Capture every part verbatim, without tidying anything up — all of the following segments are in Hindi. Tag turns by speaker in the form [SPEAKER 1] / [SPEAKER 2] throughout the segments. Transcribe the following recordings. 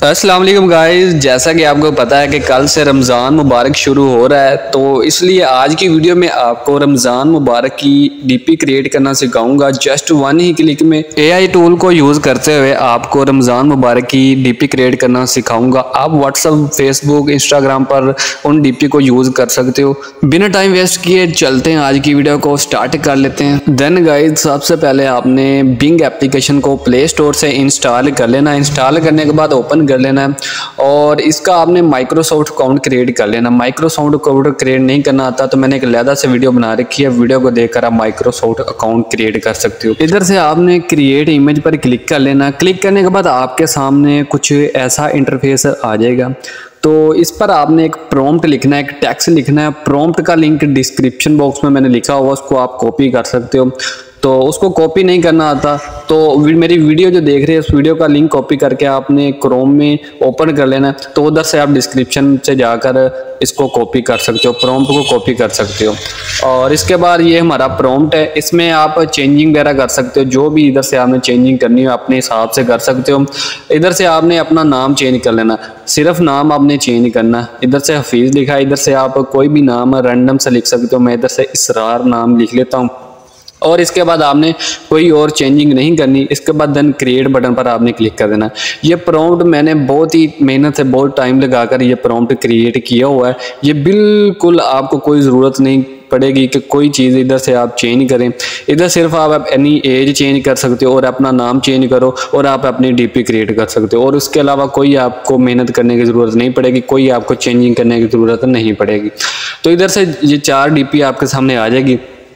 [SPEAKER 1] अस्सलाम वालेकुम गाइस, जैसा कि आपको पता है कि कल से रमज़ान मुबारक शुरू हो रहा है, तो इसलिए आज की वीडियो में आपको रमज़ान मुबारक की डीपी क्रिएट करना सिखाऊंगा। जस्ट वन ही क्लिक में एआई टूल को यूज़ करते हुए आपको रमज़ान मुबारक की डीपी क्रिएट करना सिखाऊंगा। आप व्हाट्सअप, फेसबुक, इंस्टाग्राम पर उन डीपी को यूज़ कर सकते हो। बिना टाइम वेस्ट किए चलते हैं आज की वीडियो को स्टार्ट कर लेते हैं। देन गाइस, सबसे पहले आपने बिंग एप्लीकेशन को प्ले स्टोर से इंस्टॉल कर लेना। इंस्टॉल करने के बाद ओपन कर लेना है और इसका आपने माइक्रोसॉफ्ट अकाउंट क्रिएट कर लेना। माइक्रोसॉफ्ट अकाउंट क्रिएट नहीं करना आता तो मैंने एक अलग से वीडियो बना रखी है, वीडियो को देखकर आप माइक्रोसॉफ्ट अकाउंट क्रिएट कर सकते हो। इधर से आपने क्रिएट इमेज पर क्लिक कर लेना। क्लिक करने के बाद आपके सामने कुछ ऐसा इंटरफेस आ जाएगा, तो इस पर आपने एक प्रॉम्प्ट लिखना है, एक टेक्स्ट लिखना है। प्रॉम्प्ट का लिंक डिस्क्रिप्शन बॉक्स में मैंने लिखा हुआ, उसको आप कॉपी कर सकते हो। तो उसको कॉपी नहीं करना आता तो मेरी वीडियो जो देख रहे हैं उस वीडियो का लिंक कॉपी करके आपने क्रोम में ओपन कर लेना, तो उधर से आप डिस्क्रिप्शन से जाकर इसको कॉपी कर सकते हो, प्रॉम्प्ट को कॉपी कर सकते हो। और इसके बाद ये हमारा प्रॉम्प्ट है, इसमें आप चेंजिंग वगैरह कर सकते हो, जो भी इधर से आपने चेंजिंग करनी हो अपने हिसाब से कर सकते हो। इधर से आपने अपना नाम चेंज कर लेना, सिर्फ नाम आपने चेंज करना। इधर से हफीज़ लिखा है, इधर से आप कोई भी नाम रैंडम से लिख सकते हो। मैं इधर से इसरार नाम लिख लेता हूँ और इसके बाद आपने कोई और चेंजिंग नहीं करनी। इसके बाद देन क्रिएट बटन पर आपने क्लिक कर देना। ये प्रॉम्प्ट मैंने बहुत ही मेहनत से बहुत टाइम लगाकर ये प्रॉम्प्ट क्रिएट किया हुआ है। ये बिल्कुल आपको कोई ज़रूरत नहीं पड़ेगी कि कोई चीज़ इधर से आप चेंज करें। इधर सिर्फ आप अपनी एज चेंज कर सकते हो और अपना नाम चेंज करो और आप अपनी डीपी क्रिएट कर सकते हो। और उसके अलावा कोई आपको मेहनत करने की ज़रूरत नहीं पड़ेगी, कोई आपको चेंजिंग करने की ज़रूरत नहीं पड़ेगी। तो इधर से ये चार डीपी आपके सामने आ जाएगी।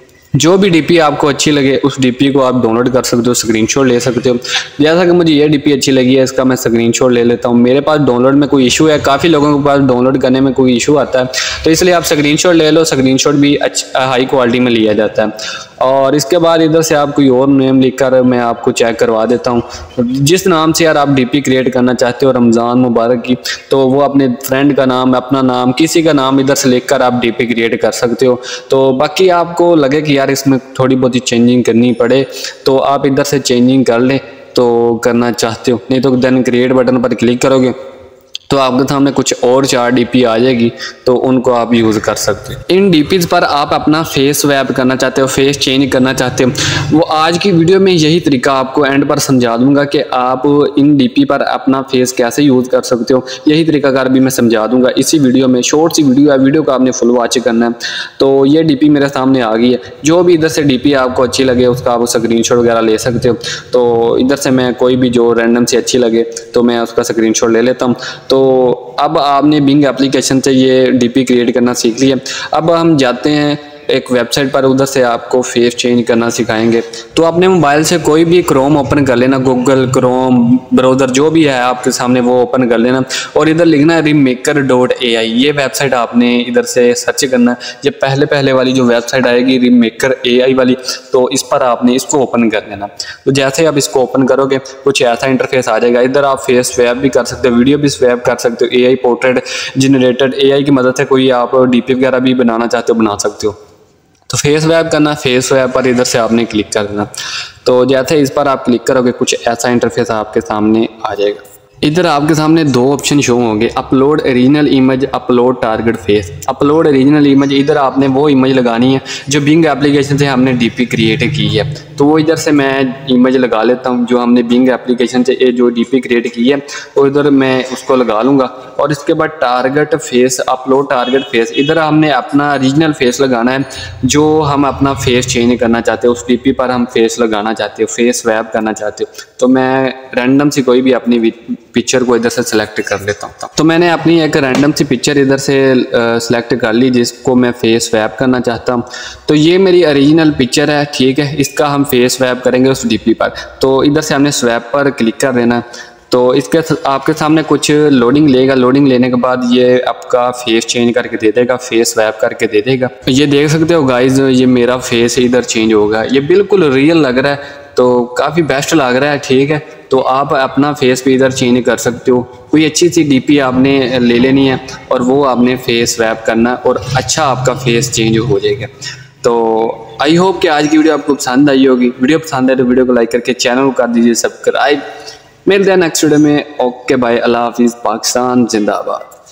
[SPEAKER 1] जो भी डीपी आपको अच्छी लगे उस डीपी को आप डाउनलोड कर सकते हो, स्क्रीनशॉट ले सकते हो। जैसा कि मुझे ये डीपी अच्छी लगी है, इसका मैं स्क्रीनशॉट ले लेता हूँ। मेरे पास डाउनलोड में कोई इशू है, काफ़ी लोगों के पास डाउनलोड करने में कोई इशू आता है, तो इसलिए आप स्क्रीनशॉट ले लो। स्क्रीनशॉट भी अच्छा हाई क्वालिटी में लिया जाता है। और इसके बाद इधर से आप कोई और नेम लिखकर मैं आपको चेक करवा देता हूँ। जिस नाम से यार आप डीपी क्रिएट करना चाहते हो रमज़ान मुबारक की, तो वो अपने फ्रेंड का नाम, अपना नाम, किसी का नाम इधर से लिखकर आप डीपी क्रिएट कर सकते हो। तो बाकी आपको लगे कि यार इसमें थोड़ी बहुत ही चेंजिंग करनी पड़े तो आप इधर से चेंजिंग कर लें, तो करना चाहते हो। नहीं तो देन क्रिएट बटन पर क्लिक करोगे तो आपके सामने कुछ और चार डीपी आ जाएगी, तो उनको आप यूज़ कर सकते हो। इन डीपीज़ पर आप अपना फेस स्वैप करना चाहते हो, फेस चेंज करना चाहते हो, वो आज की वीडियो में यही तरीका आपको एंड पर समझा दूंगा कि आप इन डीपी पर अपना फेस कैसे यूज़ कर सकते हो। यही तरीकाकार भी मैं समझा दूंगा इसी वीडियो में। शॉर्ट सी वीडियो है, वीडियो को आपने फुल वॉच करना है। तो ये डीपी मेरे सामने आ गई है। जो भी इधर से डीपी आपको अच्छी लगे उसका आप स्क्रीनशॉट वगैरह ले सकते हो। तो इधर से मैं कोई भी जो रैंडम से अच्छी लगे तो मैं उसका स्क्रीनशॉट ले लेता हूँ। तो अब आपने बिंग एप्लीकेशन से ये डीपी क्रिएट करना सीख लिया। अब हम जाते हैं एक वेबसाइट पर, उधर से आपको फेस चेंज करना सिखाएंगे। तो अपने मोबाइल से कोई भी क्रोम ओपन कर लेना, गूगल क्रोम ब्राउज़र जो भी है आपके सामने वो ओपन कर लेना और इधर लिखना है रिमेकर डॉट ए आई। ये वेबसाइट आपने इधर से सर्च करना है। ये पहले पहले वाली जो वेबसाइट आएगी रिमेकर ए आई वाली, तो इस पर आपने इसको ओपन कर लेना। तो जैसे आप इसको ओपन करोगे कुछ ऐसा इंटरफेस आ जाएगा। इधर आप फेस स्वैप भी कर सकते हो, वीडियो भी स्वैप कर सकते हो। ए आई पोर्ट्रेट जनरेटेड ए आई की मदद से कोई आप डीपी वगैरह भी बनाना चाहते हो बना सकते हो। तो फेस स्वैप करना, फेस स्वैप पर इधर से आपने क्लिक कर देना। तो जैसे इस पर आप क्लिक करोगे कुछ ऐसा इंटरफेस आपके सामने आ जाएगा। इधर आपके सामने दो ऑप्शन शो होंगे, upload original image, upload target face. Upload original image, इधर आपने वो इमेज लगानी है जो बिंग एप्लीकेशन से हमने डीपी क्रिएट की है। तो वो इधर से मैं इमेज लगा लेता हूँ जो हमने बिंग एप्लीकेशन से ये जो डीपी क्रिएट की है, तो इधर मैं उसको लगा लूँगा। और इसके बाद target face, upload target face, इधर हमने अपना ओरिजिनल फेस लगाना है जो हम अपना फेस चेंज करना चाहते हो। उस डीपी पर हम फेस लगाना चाहते हो, फेस स्वैप करना चाहते हो। तो मैं रैंडम सी कोई भी अपनी पिक्चर को इधर से सिलेक्ट कर लेता हूँ। तो मैंने अपनी एक रैंडम सी पिक्चर इधर से सिलेक्ट कर ली जिसको मैं फेस स्वैप करना चाहता हूँ। तो ये मेरी ओरिजिनल पिक्चर है, ठीक है। इसका हम फेस स्वैप करेंगे उस डीपी पर। तो इधर से हमने स्वैप पर क्लिक कर देना। तो इसके आपके सामने कुछ लोडिंग लेगा। लोडिंग लेने के बाद ये आपका फेस चेंज करके दे देगा, फेस स्वैप करके दे देगा। ये देख सकते हो गाइज, ये मेरा फेस इधर चेंज होगा। ये बिल्कुल रियल लग रहा है, तो काफ़ी बेस्ट लग रहा है, ठीक है। तो आप अपना फेस भी इधर चेंज कर सकते हो। कोई अच्छी सी डीपी आपने ले लेनी है और वो आपने फेस स्वैप करना और अच्छा आपका फेस चेंज हो जाएगा। तो आई होप कि आज की वीडियो आपको पसंद आई होगी। वीडियो पसंद है तो वीडियो को लाइक करके चैनल को कर दीजिए सब्सक्राइब। मिलते हैं नेक्स्ट वीडियो में। ओके भाई, अल्लाह हाफिज़। पाकिस्तान जिंदाबाद।